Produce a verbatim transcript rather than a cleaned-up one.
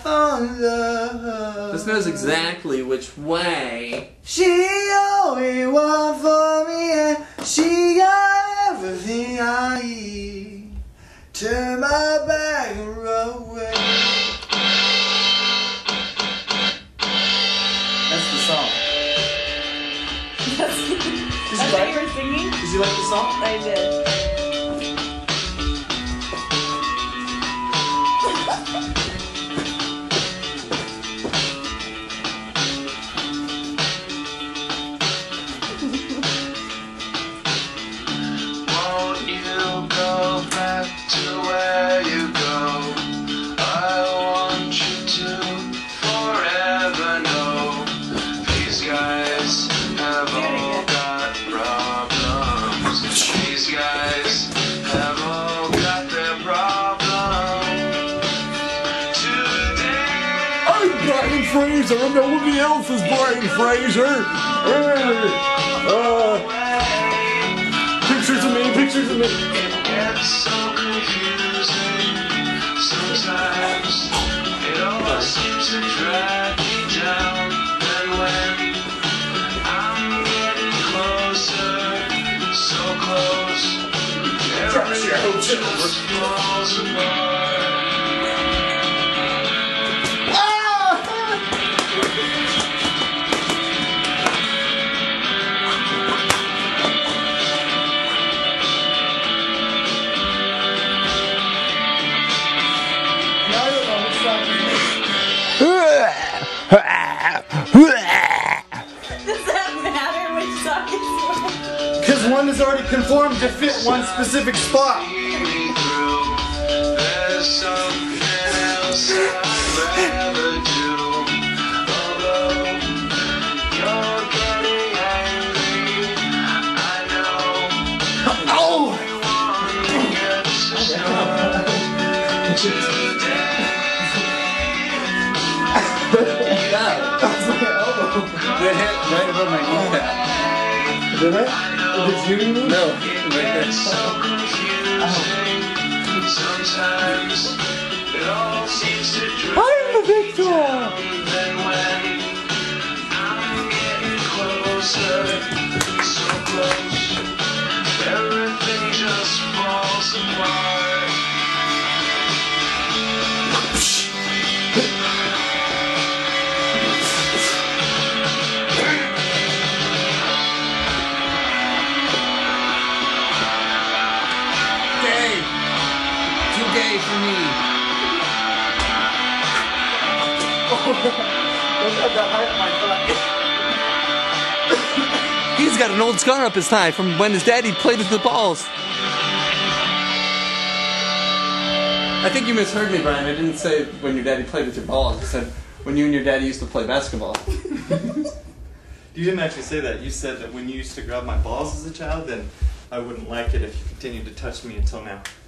found love. This knows exactly which way. She only one for me and she got everything I need. Turn my back and run away. That's the song. That's, that's what you were singing? Did you like the song? I did. Won't you go back to where you go? I want you to forever know these guys have all got problems. These guys have all got their problems today. I'm Bryan Fraser and nobody else is Bryan Fraser. Uh, pictures of me, pictures of me. It gets so confusing. Sometimes it all seems to drag me down. And when I'm getting closer, so close, everything just falls apart. Does that matter which song is which? Because one is already conformed to fit one specific spot. There's something else I'd rather do. Although you're getting angry, I know. Oh! Everyone gets to start today. That's my elbow. The hit right above my kneecap. Did it? Did you do it? No, right there. It's so confusing. Sometimes it all seems to drive I'm the victor! down. Then when I'm getting closer, so close, everything just falls apart. Gay. Too gay for me. He's got an old scar up his thigh from when his daddy played with the balls. I think you misheard me, Bryan. I didn't say when your daddy played with your balls. I said when you and your daddy used to play basketball. You didn't actually say that. You said that when you used to grab my balls as a child, then I wouldn't like it if you continued to touch me until now.